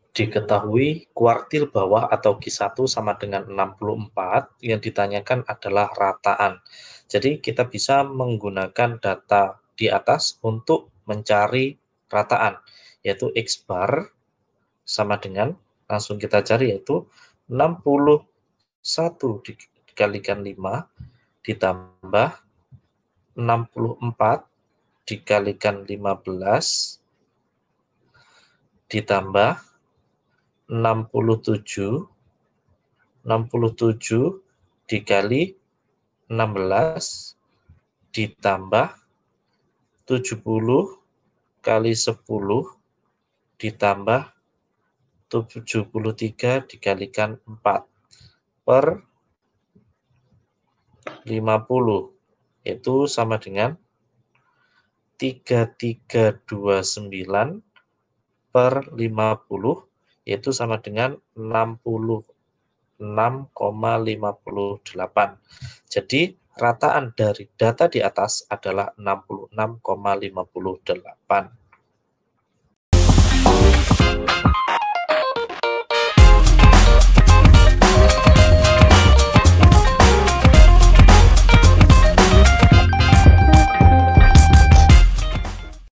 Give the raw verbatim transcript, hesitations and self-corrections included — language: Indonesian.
Diketahui kuartil bawah atau Q satu sama dengan enam puluh empat, yang ditanyakan adalah rataan. Jadi kita bisa menggunakan data di atas untuk mencari rataan, yaitu X bar sama dengan, langsung kita cari, yaitu enam puluh satu dikalikan lima ditambah enam puluh empat dikalikan lima belas ditambah enam puluh tujuh, enam puluh tujuh dikali enam belas ditambah tujuh puluh kali sepuluh ditambah tujuh puluh tiga dikalikan empat per lima puluh, itu sama dengan tiga ribu tiga ratus dua puluh sembilan per lima puluh, yaitu sama dengan enam puluh enam koma lima delapan. Jadi rataan dari data di atas adalah enam puluh enam koma lima delapan.